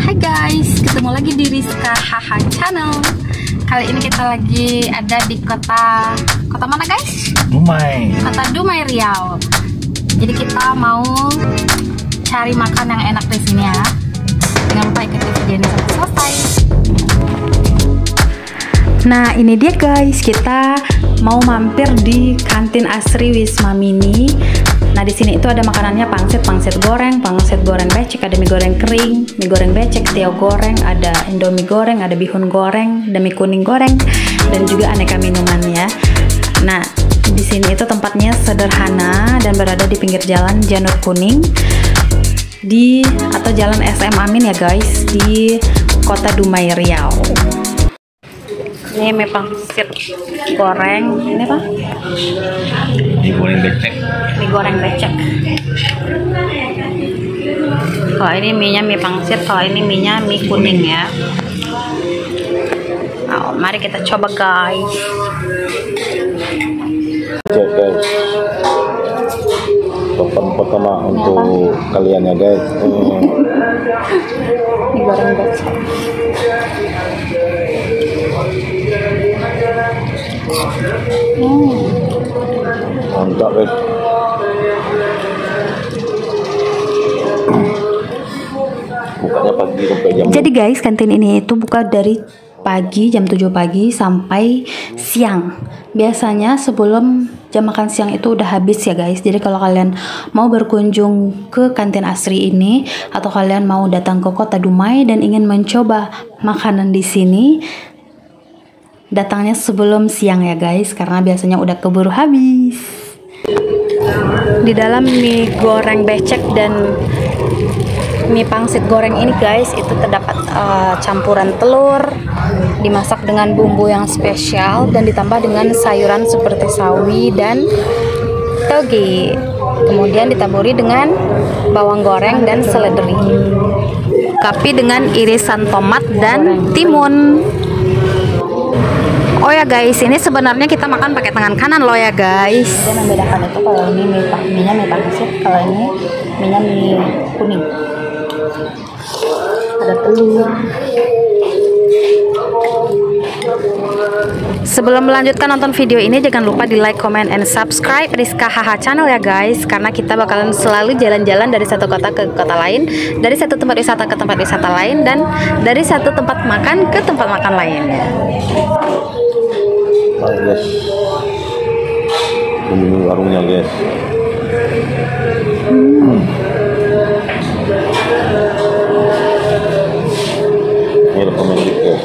Hai guys, ketemu lagi di Rizka Haha Channel. Kali ini kita lagi ada di kota mana guys? Dumai. Kota Dumai, Riau. Jadi kita mau cari makan yang enak di sini ya. Jangan lupa ikuti video ini sampai selesai. Nah ini dia guys, kita mau mampir di kantin Asri Wisma Mini. Nah di sini itu ada makanannya pangsit goreng becek, ada mie goreng kering, mie goreng becek, tio goreng, ada indomie goreng, ada bihun goreng, ada mie kuning goreng, dan juga aneka minumannya. Nah di sini itu tempatnya sederhana dan berada di pinggir jalan Janur Kuning atau jalan SM Amin ya guys, di kota Dumai, Riau. Ini mie pangsit goreng, ini apa? Mie goreng becek. Mie goreng becek. Kalau ini mie-nya mie pangsit, kalau ini mie-nya mie kuning ya. Nah, mari kita coba guys. Cek guys. Topan pertama untuk kalian ya guys. Mie goreng becek. Mantap guys. Bukanya pagi sampai jam. Jadi guys, kantin ini itu buka dari pagi jam 7 pagi sampai siang. Biasanya sebelum jam makan siang itu udah habis ya guys. Jadi kalau kalian mau berkunjung ke kantin Asri ini atau kalian mau datang ke kota Dumai dan ingin mencoba makanan di sini, datangnya sebelum siang ya guys, karena biasanya udah keburu habis. Di dalam mie goreng becek dan mie pangsit goreng ini guys, itu terdapat campuran telur dimasak dengan bumbu yang spesial dan ditambah dengan sayuran seperti sawi dan toge, kemudian ditaburi dengan bawang goreng dan seledri, tapi dengan irisan tomat dan timun. Oh ya guys, ini sebenarnya kita makan pakai tangan kanan loh ya guys. Dia membedakan itu kalau ini mie-nya mie pangsit, kalau ini mie-nya mie kuning. Ada telur. Sebelum melanjutkan nonton video ini, jangan lupa di like, comment, and subscribe Rizka Haha Channel ya guys, karena kita bakalan selalu jalan-jalan dari satu kota ke kota lain, dari satu tempat wisata ke tempat wisata lain, dan dari satu tempat makan ke tempat makan lain. Guys, ini warungnya guys. Ini rekomendasi guys.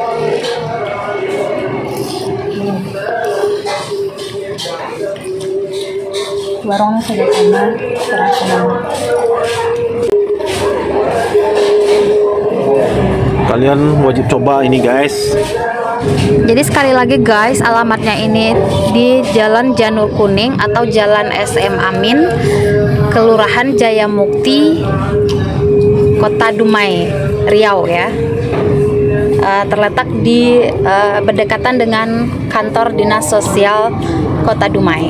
Warungnya sederhana, terasa. Kalian wajib coba ini guys. Jadi sekali lagi guys, alamatnya ini di Jalan Janur Kuning atau Jalan SM Amin, Kelurahan Jayamukti, Kota Dumai, Riau ya. Terletak di berdekatan dengan kantor Dinas Sosial Kota Dumai.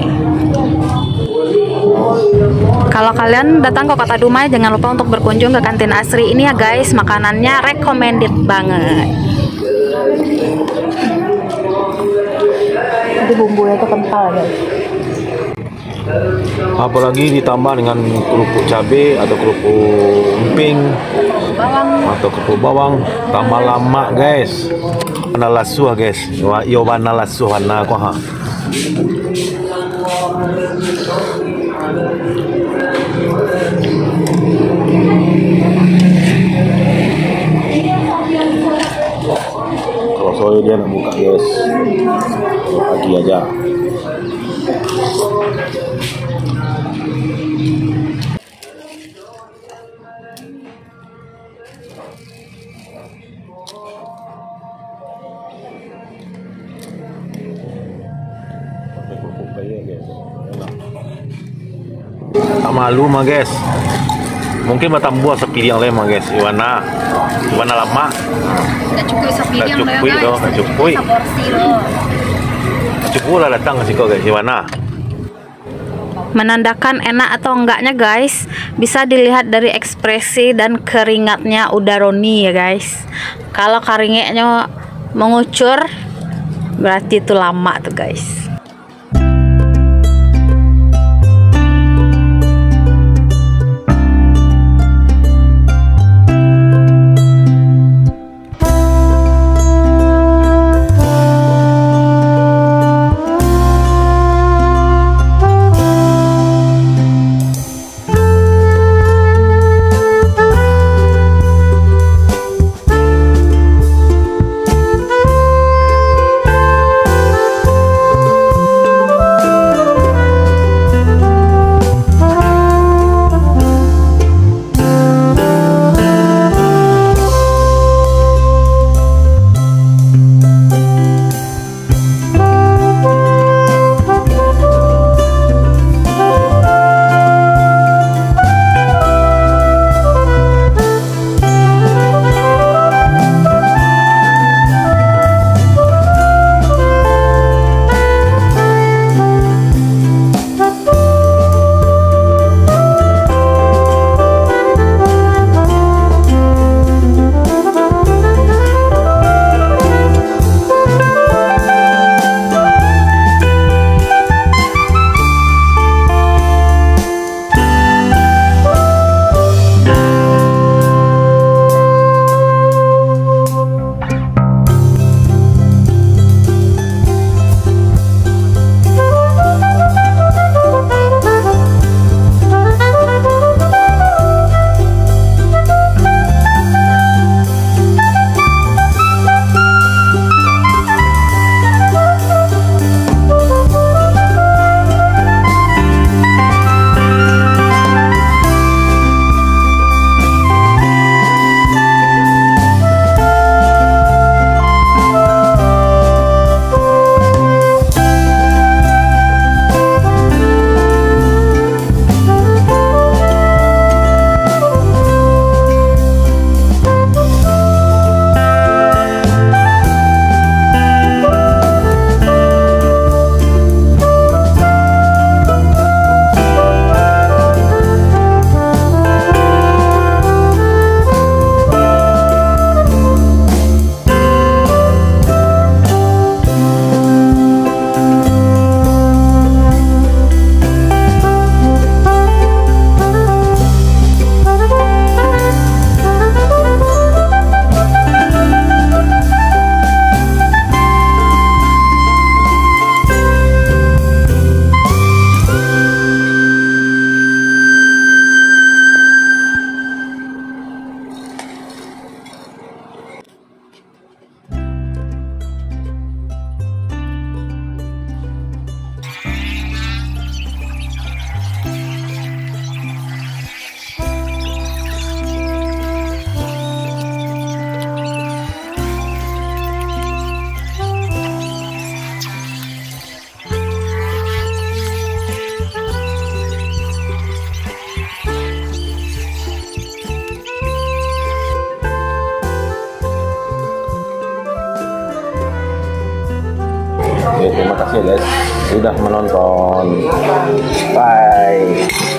Kalau kalian datang ke Kota Dumai, jangan lupa untuk berkunjung ke kantin Asri ini ya guys. Makanannya recommended banget. Jadi bumbunya itu kental guys. Apalagi ditambah dengan kerupuk cabai atau kerupuk emping atau kerupuk bawang, tambah lama guys. Nalasuh guys. Yo nalasuh warna ko ha. Kalau sore dia nak buka guys, pagi aja. Tak malu mah guys. Mungkin batang buah sepi yang lain mah guys. Iwana lama. Tidak cukup sapi yang lain guys. Tak cukup. Saborsi loh. Cukup lah datang ke sini guys. Iwana. menandakan enak atau enggaknya guys bisa dilihat dari ekspresi dan keringatnya Udaroni ya guys. Kalau keringatnya mengucur berarti itu lama tuh guys. Oke, terima kasih guys sudah menonton. Bye.